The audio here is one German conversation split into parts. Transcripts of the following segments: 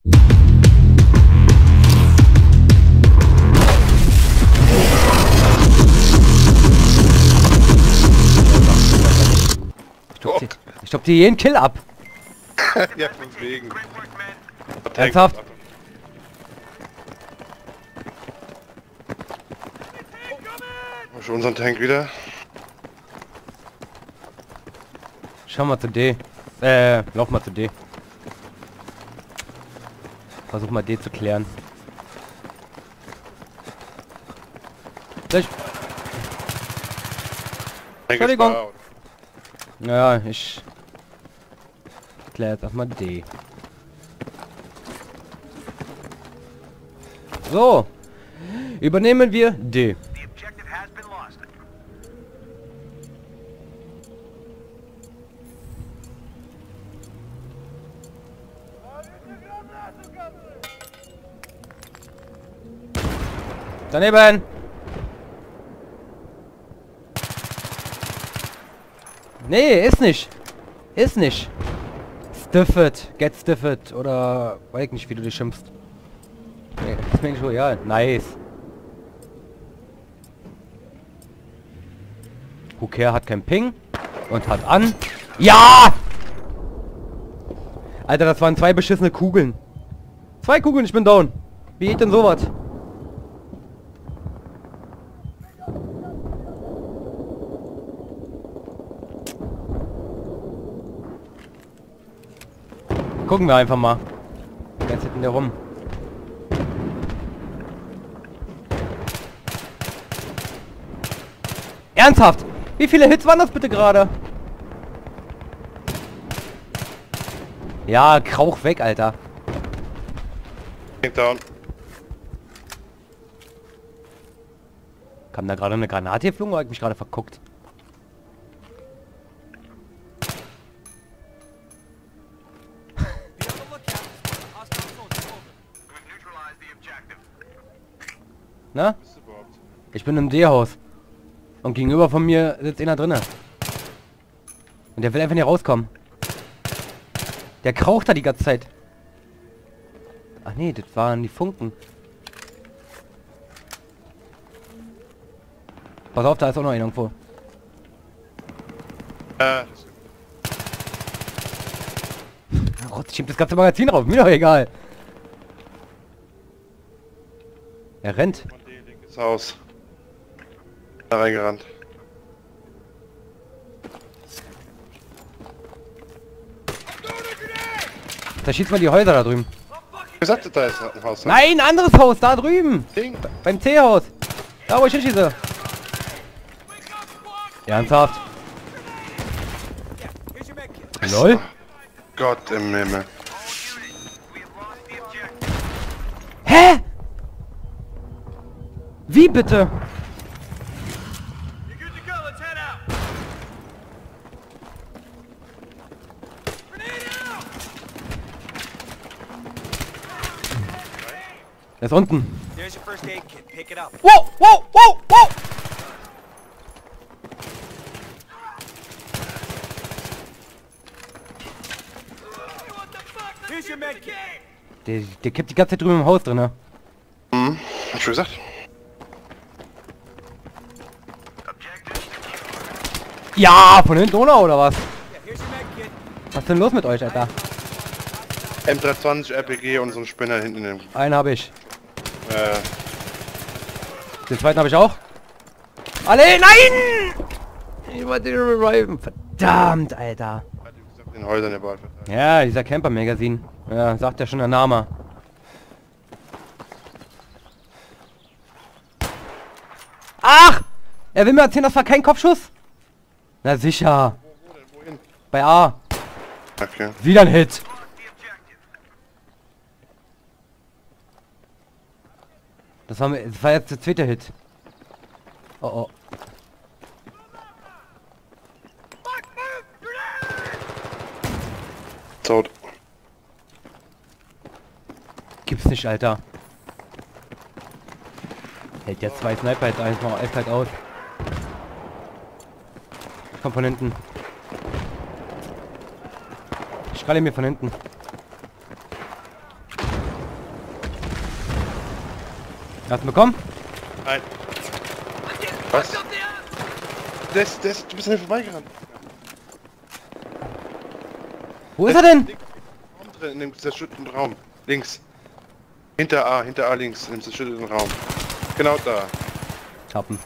Ich stopp dir jeden Kill ab. Ja, von wegen. Ernsthaft? Schon unseren Tank wieder. Schau mal zu D. Lauf mal zu D. Versuch mal D zu klären. Entschuldigung. Ja, ich kläre jetzt erstmal D. So. Übernehmen wir D. Daneben! Nee, ist nicht. Ist nicht. Stiffet. Get stiffet. Oder weiß ich nicht, wie du dich schimpfst. Nee, ist mir nicht so, ja. Nice. Huker hat kein Ping. Und hat an. Ja! Alter, das waren 2 beschissene Kugeln. 2 Kugeln, ich bin down. Wie geht denn sowas? Gucken wir einfach mal. Jetzt hinten der rum. Ernsthaft? Wie viele Hits waren das bitte gerade? Ja, Krauch weg, Alter. Down. Kam da gerade eine Granate geflogen oder hab ich mich gerade verguckt? Na? Ich bin im D-Haus. Und gegenüber von mir sitzt einer drinne. Und der will einfach nicht rauskommen. Der kraucht da die ganze Zeit. Ach nee, das waren die Funken. Pass auf, da ist auch noch einer irgendwo. Rotz, schiebt das ganze Magazin rauf. Mir doch egal. Er rennt. Linkes Haus. Da reingerannt. Da schießt man die Häuser da drüben. Ich sagte, da ist ein Haus. Nein, ein anderes Haus, da drüben. Ding. Beim C-Haus. Da wo ich hinschieße. Ernsthaft? LOL? Gott im Himmel. Hä? Wie bitte? Er ist unten. Wow, wow, wow, wow! Der kippt die ganze Zeit drüben im Haus drin, ne? Hm, hab schon gesagt. Ja, von hinten oder was? Was ist denn los mit euch, Alter? M320 RPG und so ein Spinner hinten im... Einen habe ich. Den zweiten habe ich auch. Alle, nein! Ich wollte den reviven. Verdammt, Alter. In Häusern der Ball. Ja, dieser Camper-Magazin. Ja, sagt ja schon der Name. Ach! Er will mir erzählen, das war kein Kopfschuss? Na sicher. Wohin? Bei A. Okay. Wieder ein Hit. Das war jetzt der zweite Hit. Oh oh. Tot. Gibt's nicht, Alter. Hält jetzt 2 Sniper jetzt eins mal eiskalt aus. Ich komm von hinten. Ich kralle mir von hinten. Hast du bekommen? Nein. Was? Du bist an mir vorbeigerannt. Wo ist er denn? Drin, in dem zerschütteten Raum. Links. Hinter A links, in dem zerschütteten Raum. Genau da. Tappen.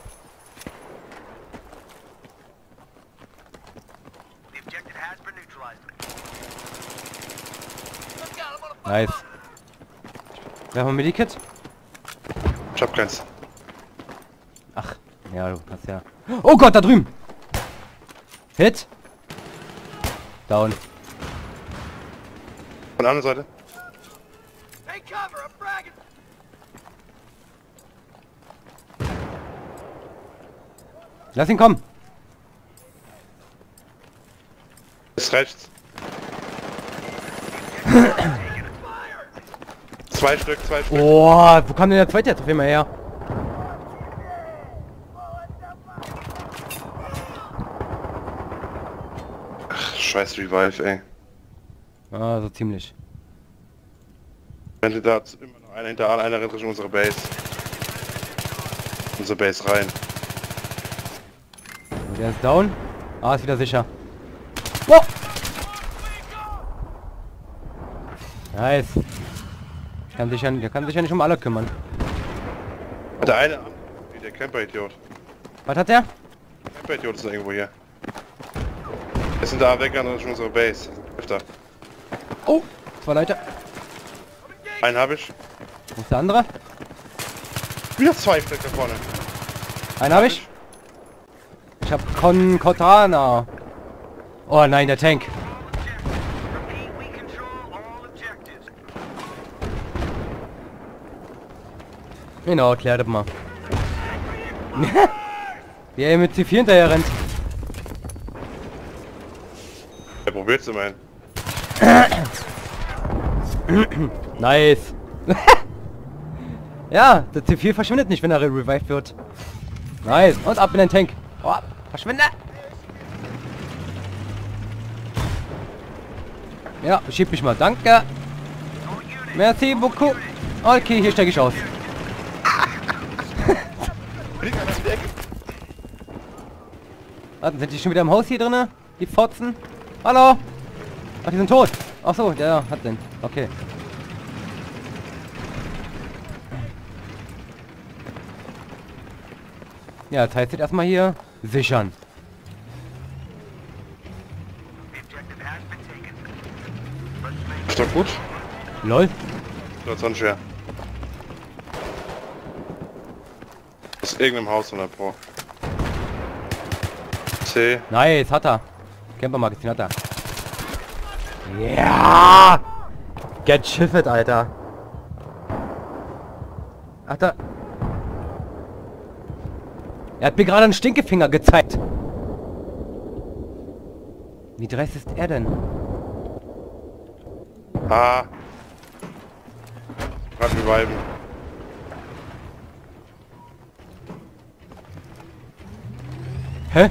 Nice. Werfen wir Medikit? Ich hab keins. Ach, ja, du hast ja... Oh Gott, da drüben! Hit! Down. Von der anderen Seite. Lass ihn kommen! Ist rechts. Zwei Stück. Oh, wo kam denn der zweite jetzt auf einmal her? Ach, scheiß Revive, ey. Ah, so ziemlich. Wenn da immer noch einer hinter A, einer rennt Richtung unsere Base. Unsere Base rein. Und der ist down. Ah, ist wieder sicher. Wow. Nice. Der kann sich ja nicht um alle kümmern. Der eine, der Camper-Idiot. Was hat der? Camper-Idiot ist noch irgendwo hier. Wir sind da weg an unserer Base. Öfter. Oh, 2 Leute. Einen habe ich. Wo ist der andere? Wieder 2 Stück da vorne. Einen habe ich. Ich hab Cortana. Oh nein, der Tank. Genau, klär das mal. Wie er mit C4 hinterher rennt. Ja, probiert's immerhin. Nice. Ja, der C4 verschwindet nicht, wenn er revived wird. Nice. Und ab in den Tank. Oh, verschwinde. Ja, schieb mich mal. Danke. Merci beaucoup. Okay, hier steige ich aus. Warten, sind die schon wieder im Haus hier drinne? Die Fotzen? Hallo? Ach, die sind tot. Ach so, der hat den. Okay. Ja, das heißt jetzt erstmal hier sichern. Ist doch gut. Lol. Das ist unschwer. Aus irgendeinem Haus 100 Pro. C. Nice, hat er. Campermagazin hat er. Ja! Get shifted, Alter. Ach da. Er hat mir gerade einen Stinkefinger gezeigt. Wie dreist ist er denn? Ah. Gerade reviven. Hä?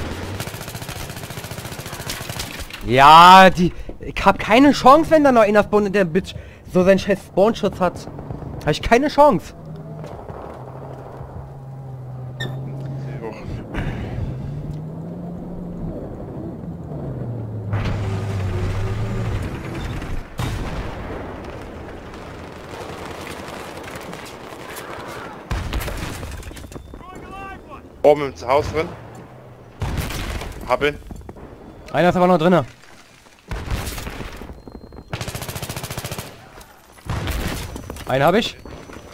Ja, ich hab keine Chance, wenn da noch einer spawnt und der Bitch so seinen scheiß Spawnschutz hat. Hab ich keine Chance. Oben im Haus drin. Hab ihn. Einer ist aber noch drinne. Einen habe ich.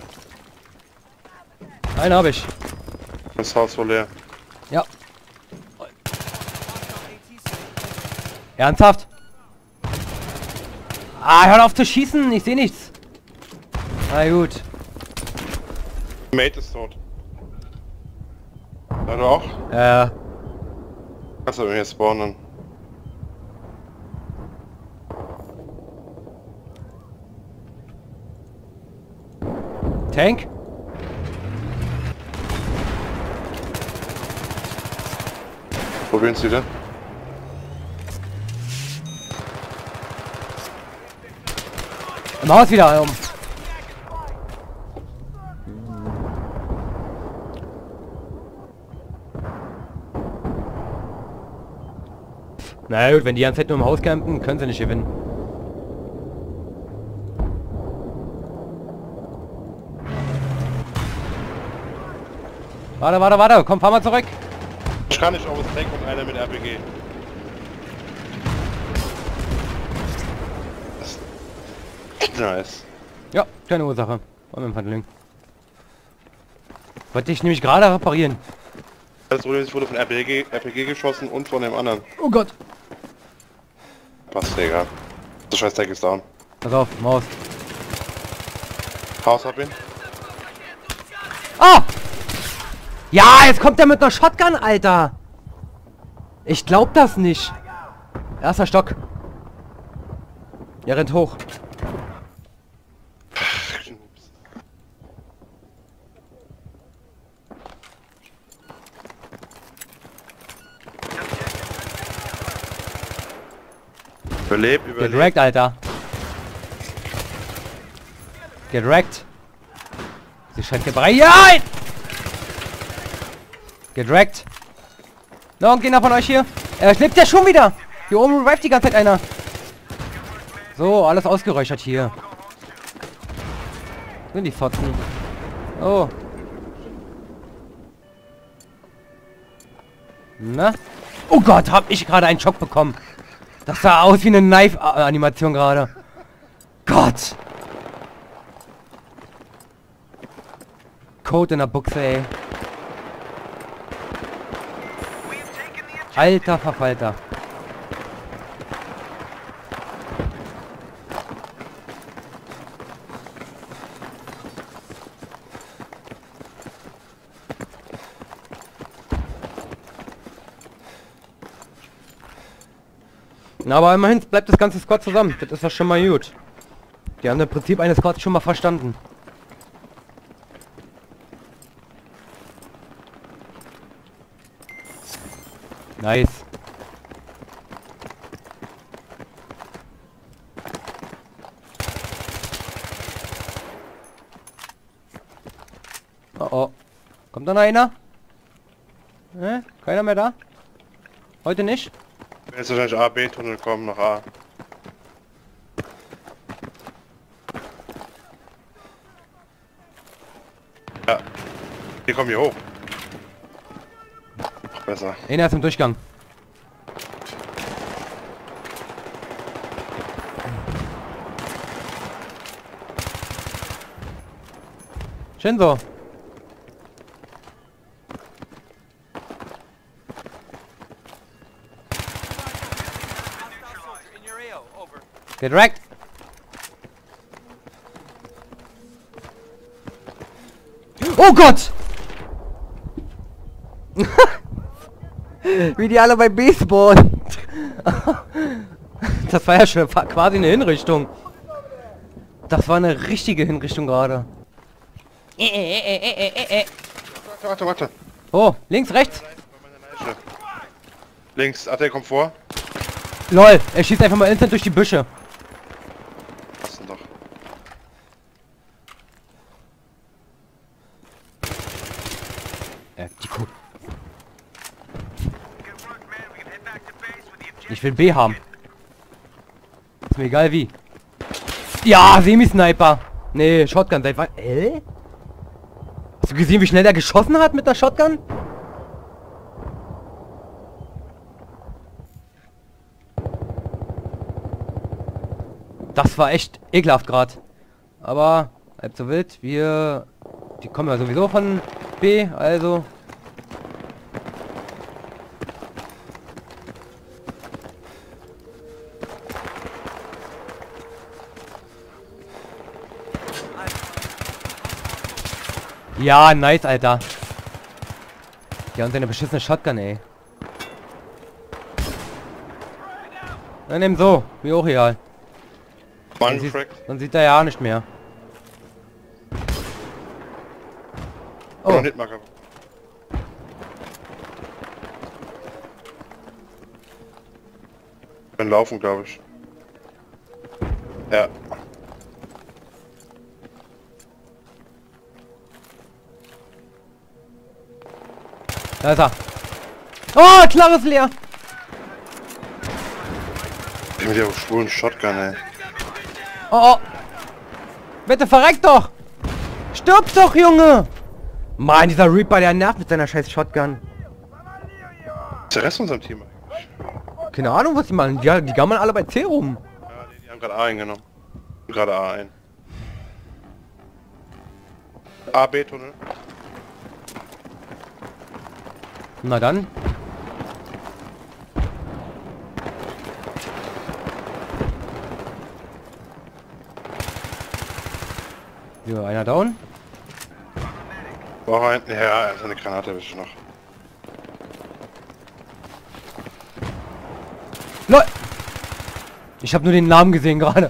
Einen habe ich. Das Haus wohl leer. Ja. Ernsthaft? Ah, hör auf zu schießen, ich sehe nichts. Na gut. Mate ist tot. Ja, du auch? Kannst du mir hier spawnen? Tank? Probieren Sie denn? Im Haus wieder. Na gut, wenn die ganze Zeit nur im Haus campen, können sie nicht gewinnen. Warte, komm, fahr mal zurück. Ich kann nicht auf das Deck und einer mit RPG. Das ist nice. Ja, keine Ursache. War mit dem Handling. Wollte ich nämlich gerade reparieren. Das Problem ist, ich wurde von RPG geschossen und von dem anderen. Oh Gott. Passt, egal. Der scheiß Deck ist down. Pass auf, Maus. Haus hab ihn. Ah! Ja, jetzt kommt er mit einer Shotgun, Alter. Ich glaub das nicht. Erster Stock. Er rennt hoch. Überlebt. Get wrecked, Alter. Get wrecked. Sie scheint gebrei. Ja! Get wrecked. No, und einer von euch hier. Lebt der schon wieder? Hier oben revived die ganze Zeit einer. So, alles ausgeräuchert hier. Sind die Fotzen. Oh. Na? Oh Gott, hab ich gerade einen Schock bekommen. Das sah aus wie eine Knife-Animation gerade. Gott. Code in der Buchse, ey. Alter Verfalter. Na, aber immerhin bleibt das ganze Squad zusammen. Das ist doch schon mal gut. Die haben das Prinzip eines Squads schon mal verstanden. Nice. Oh oh. Kommt da noch einer? Keiner mehr da? Heute nicht? Jetzt wahrscheinlich A, B-Tunnel kommen nach A. Ja. Die kommen hier hoch. Noch besser. Einer ist im Durchgang. Shinzo. Get wrecked. Oh Gott! Wie die alle bei B spawnen. Das war ja schon quasi eine Hinrichtung. Das war eine richtige Hinrichtung gerade. Warte. Oh, links, rechts. Links, der kommt vor. Lol, er schießt einfach mal instant durch die Büsche. Was denn doch? Die Kuh. Ich will B haben. Ist mir egal wie. Ja, Semi-Sniper. Nee, Shotgun. Seit wann? Hast du gesehen, wie schnell er geschossen hat mit der Shotgun? Das war echt ekelhaft gerade. Aber halb so wild. Die kommen ja sowieso von B, also. Ja, nice, Alter. Ja, und seine beschissene Shotgun, ey. Dann nimm so, wie auch egal. Dann sieht er ja nicht mehr. Oh. Können laufen, glaube ich. Ja. Da ist er. Oh, klares leer. Mit der schwulen Shotgun, ey. Oh, oh. Bitte verreck doch! Stirb doch, Junge! Mann, dieser Reaper, der nervt mit seiner scheiß Shotgun. Was ist der Rest von unserem Team eigentlich? Keine Ahnung, was die machen. Die gammeln alle bei C rum. Ja, die haben gerade A eingenommen. Gerade A ein. A-B-Tunnel. Na dann. So, einer down. War rein. Ja, seine Granate erwischt noch. LOL! Ich habe nur den Namen gesehen gerade.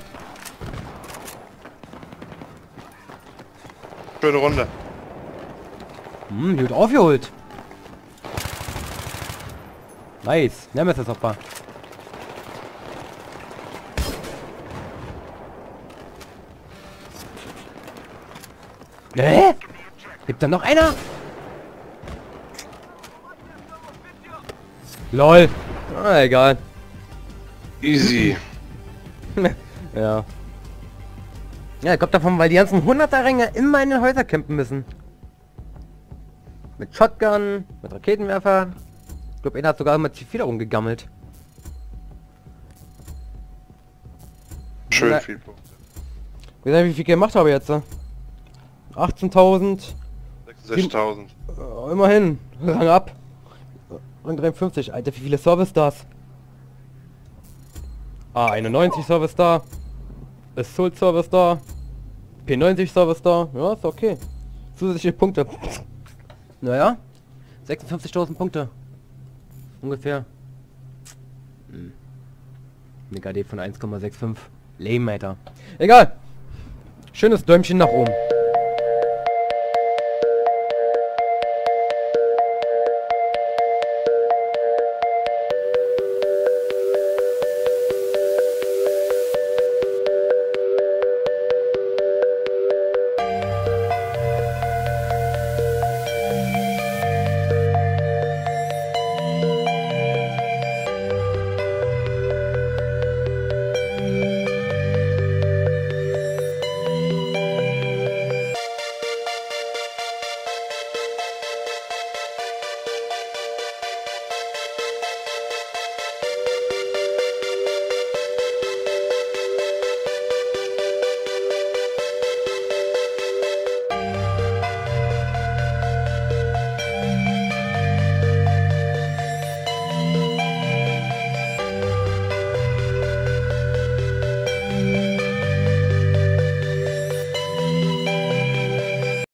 Schöne Runde. Gut aufgeholt. Nice. Nemesis-Opfer. Gibt da noch einer? LOL. Ah, egal. Easy. Ja. Ja, kommt davon, weil die ganzen 100er-Ränge immer in den Häusern campen müssen. Mit Shotgun, mit Raketenwerfer. Ich glaube, einer hat sogar mit C4 rumgegammelt. Schön Na, viel Punkte. wie viel ich gemacht habe jetzt? 18.000. 66.000. Immerhin. Rang ab. Rang 53. Alter, wie viele Service Stars? A91 Service Star. Assault Service Star. P90 Service Star. Ja, ist okay. Zusätzliche Punkte. Naja. 56.000 Punkte. Ungefähr. Eine KD von 1,65. Lame, Alter. Egal. Schönes Däumchen nach oben.